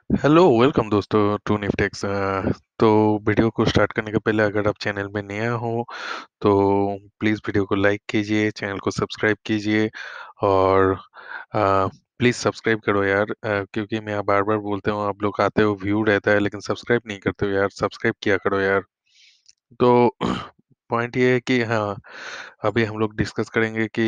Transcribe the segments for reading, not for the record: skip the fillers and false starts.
Hello welcome दोस्तों to Niftex. तो video को स्टार्ट करने के पहले अगर आप चैनल में नया हो तो प्लीज़ वीडियो को लाइक कीजिए, चैनल को सब्सक्राइब कीजिए और प्लीज़ सब्सक्राइब करो यार। क्योंकि मैं बार बार बोलते हूँ, आप लोग आते हो व्यू रहता है लेकिन सब्सक्राइब नहीं करते हो यार। सब्सक्राइब किया करो यार। तो पॉइंट ये है कि हाँ, अभी हम लोग डिस्कस करेंगे कि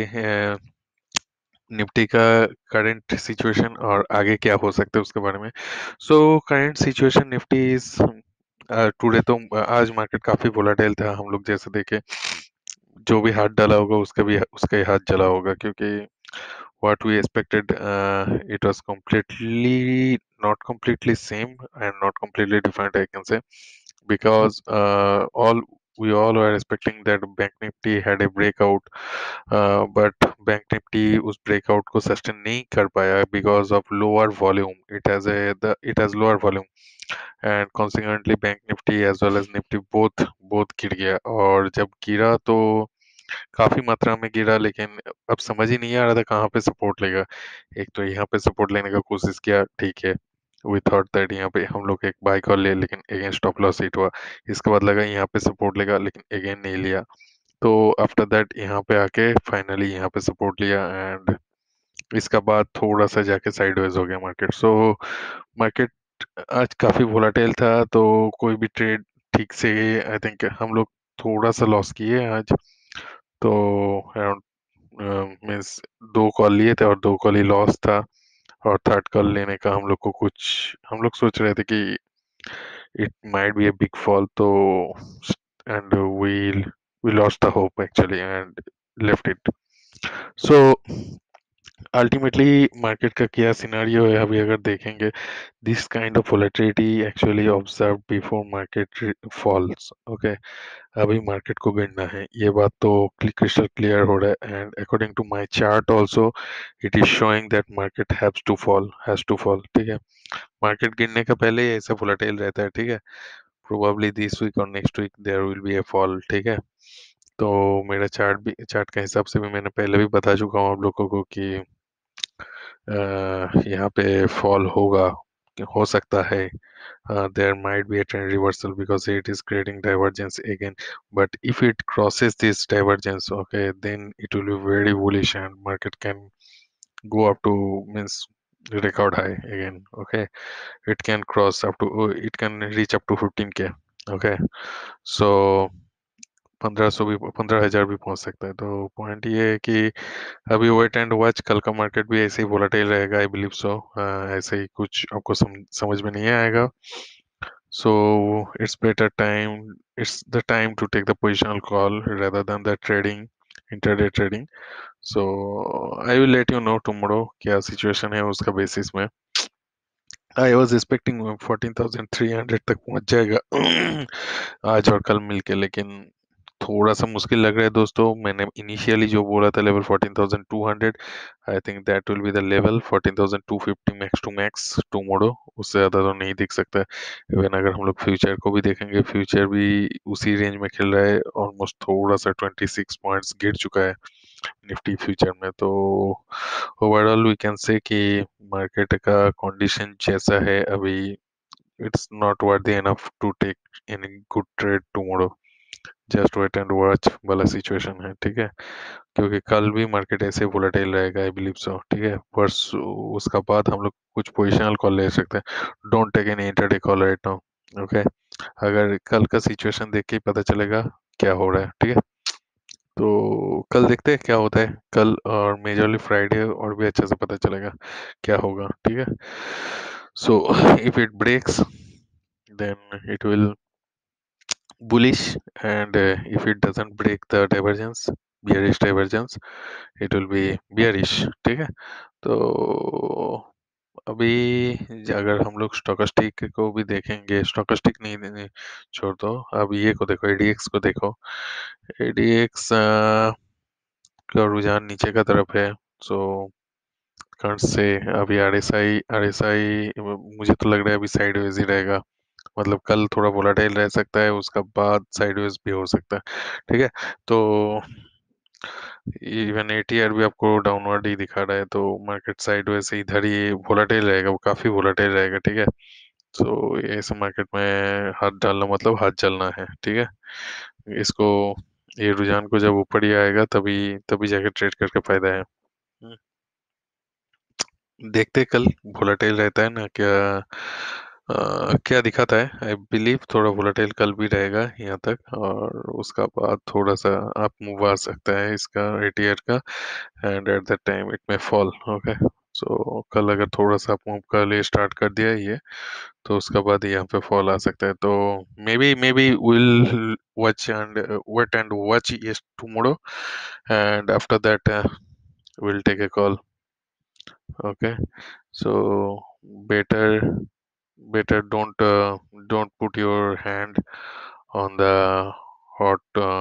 निफ्टी का करंट सिचुएशन और आगे क्या हो सकता है उसके बारे में। So current situation Nifty is today तो आज मार्केट काफी वोलाटाइल था। हम लोग जैसे देखे, जो भी हाथ डाला होगा उसका ही हाथ जला होगा, क्योंकि what we expected, it was completely not completely same and not completely different, I can say, because all we all were expecting that bank nifty had a breakout, but bank nifty उस breakout को sustain नहीं कर पाया because of lower volume. It has lower volume and consequently bank nifty as well as nifty both गिर गया। और जब गिरा तो काफी मात्रा में गिरा, लेकिन अब समझ ही नहीं आ रहा था कहाँ पे सपोर्ट लेगा। एक तो यहाँ पे सपोर्ट लेने का कोशिश किया, ठीक है। वी थॉट दैट यहाँ पे हम लोग एक बाय कॉल ले, लेकिन अगेन स्टॉप लॉस हिट हुआ। इसके बाद लगा यहाँ पे सपोर्ट लेगा, लेकिन अगेन नहीं लिया। तो आफ्टर दैट यहाँ पे आके फाइनली यहाँ पे सपोर्ट लिया एंड इसका बाद थोड़ा सा जाके साइडवेज हो गया मार्केट। सो मार्केट आज काफी वोलाटाइल था, तो कोई भी ट्रेड ठीक से, आई थिंक हम लोग थोड़ा सा लॉस किए आज। तो अराउंड मीन्स दो कॉल लिए थे और दो कॉल ही लॉस था। और थर्ड कॉल लेने का हम लोग सोच रहे थे कि it might be a big fall, तो and we lost the hope actually and left it. So ultimately market का क्या सिनेरियो है अभी अगर देखेंगे, this kind of volatility actually observe before market falls. Okay, अभी मार्केट को गिरना है, ये बात तो क्रिस्टल क्लियर हो रहा है। And according to my chart also it is showing that market has to fall, ठीक है। मार्केट गिरने का पहले ही ऐसा वोलेटाइल रहता है, ठीक है। प्रोबेबली दिस वीक और next week there will be a fall, ठीक है। तो मेरा चार्ट के हिसाब से भी मैंने पहले भी बता चुका हूँ आप लोगों को कि यहाँ पे फॉल होगा, कि हो सकता है। there might be a trend reversal because it is creating divergence again, but if it crosses this divergence, okay, then it will be very bullish and market can go up to, means, record high again. Okay, it can cross up to, it can reach up to 15K, okay। So 15,000 भी पहुंच सकता है। तो point ये है कि अभी wait and watch, कल का मार्केट भी ऐसे ही वोलाटाइल रहेगा, आई बिलीव सो। ऐसे ही कुछ आपको समझ में नहीं आएगा। So it's the time to take the positional call rather than the intraday trading. So I will let you know tomorrow क्या situation है उसका basis में। I was expecting 14,300 तक पहुंच जाएगा आज और कल मिलके, लेकिन थोड़ा सा मुश्किल लग रहा है दोस्तों। मैंने इनिशियली जो बोला था level 14,200, I think that will be the level 14,250 max to max tomorrow. उससे ज़्यादा तो नहीं दिख सकता है। इवन अगर हम लोग फ्यूचर को भी देखेंगे, फ्यूचर भी उसी रेंज में खेल रहा है, ऑलमोस्ट थोड़ा सा 26 पॉइंट्स गिर चुका है निफ्टी फ्यूचर में। तो ओवरऑल वी कैन से कि मार्केट का कंडीशन जैसा है अभी, it's not worthy enough to take any good trade tomorrow. Just wait and watch वाला सिचुएशन है, ठीक है। क्योंकि कल भी मार्केट ऐसे वोलेटाइल रहेगा, आई बिलीव सो, ठीक है। परसों उसका बाद हम लोग कुछ पोजिशनल कॉल ले सकते हैं। Don't take any intraday call right now, okay. अगर कल का सिचुएशन देख के ही पता चलेगा क्या हो रहा है, ठीक है। तो कल देखते हैं क्या होता है कल, और मेजरली फ्राइडे और भी अच्छे से पता चलेगा क्या होगा, ठीक है। So if it breaks then it will bullish, and if it doesn't break the divergence, bearish divergence, it will be bearish, ठीक है। तो अभी अगर हम लोग स्टोकेस्टिक को भी देखेंगे, स्टोकेस्टिक नहीं, नहीं छोड़ दो, अब ये को देखो, एडीएक्स को देखो। एडीएक्स का रुझान नीचे का तरफ है। सो कौन से अभी आरएसआई आरएसआई मुझे तो लग रहा है अभी साइडवेज ही रहेगा। मतलब कल थोड़ा वोलाटाइल रह सकता है, उसका बाद साइडवेज भी हो सकता है, ठीक है। तो इवन एटीआर भी आपको डाउनवर्ड ही दिखा रहा है, तो मार्केट साइड वैसे इधर ही वोलेटाइल रहेगा, वो काफी वोलेटाइल रहेगा, ठीक है। तो ऐसे मार्केट में हाथ डालना मतलब हाथ जलना है, ठीक है। इसको, ये रुझान को जब ऊपर ही आएगा तभी तभी जाके ट्रेड करके फायदा है। देखते हैं कल, वोलेटाइल रहता है ना क्या, क्या दिखाता है। आई बिलीव थोड़ा वोलेटाइल कल भी रहेगा यहाँ तक, और उसका बाद थोड़ा सा अप मूव आ सकता है इसका एटीआर का, and at that time it may fall. Okay, so कल अगर थोड़ा सा अप मूव का लिए स्टार्ट कर दिया ये, तो उसका बाद यहाँ पे फॉल आ सकता है। तो maybe will watch and wait and watch ये tomorrow, and after that we'll take a call. Okay, so better better don't put your hand on the hot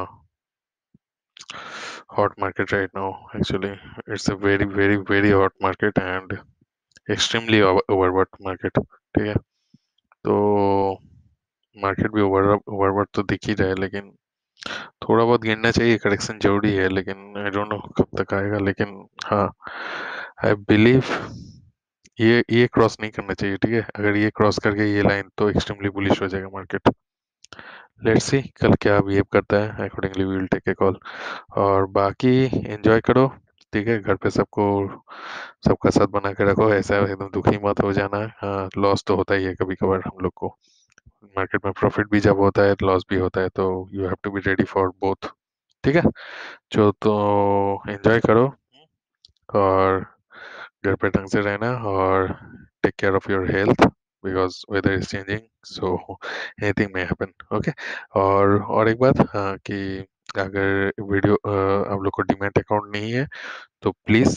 hot market right now. Actually, it's a very hot market and extremely overbought market, ठीक है। तो market भी overbought तो दिख ही रहा है, लेकिन थोड़ा बहुत गिरना चाहिए, करेक्शन जरूरी है, लेकिन आई डोंट नो कब तक आएगा। लेकिन हाँ, आई बिलीव ये क्रॉस नहीं करना चाहिए, ठीक है। अगर ये क्रॉस करके ये लाइन, तो एक्सट्रीमली बुलिश हो जाएगा मार्केट। लेट्स सी कल क्या बिहेव करता है, accordingly we will take a call. और बाकी एंजॉय करो, ठीक है। घर पे सबको, सबका साथ बना के रखो, ऐसा एकदम दुखी मत हो जाना। हाँ, लॉस तो होता ही है कभी कभार हम लोग को, मार्केट में प्रॉफिट भी जब होता है लॉस भी होता है, तो you have to be ready for both, ठीक है। जो तो एंजॉय करो, और घर पे ढंग से रहना, और take care of your health, because weather is changing, so anything may happen. Okay, और एक बात, हाँ, कि अगर वीडियो आप लोग को डीमैट अकाउंट नहीं है, तो प्लीज़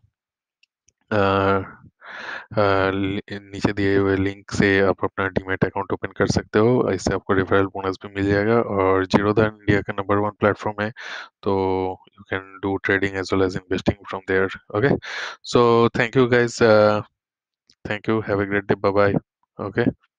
नीचे दिए हुए लिंक से आप अपना डीमैट अकाउंट ओपन कर सकते हो। इससे आपको रेफरल बोनस भी मिल जाएगा, और जीरोधा इंडिया का नंबर वन प्लेटफॉर्म है, तो you can do trading as well as investing from there. Okay, so thank you guys, thank you, have a great day, bye bye। Okay.